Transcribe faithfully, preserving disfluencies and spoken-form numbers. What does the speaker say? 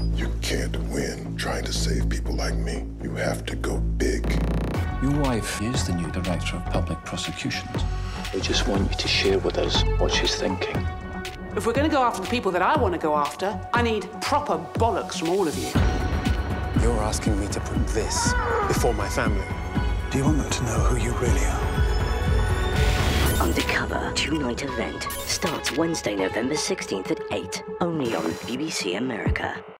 You can't win trying to save people like me. You have to go big. Your wife is the new Director of Public Prosecutions. We just want you to share with us what she's thinking. If we're going to go after the people that I want to go after, I need proper bollocks from all of you. You're asking me to put this before my family. Do you want them to know who you really are? Undercover two-night event starts Wednesday, November sixteenth at eight, only on B B C America.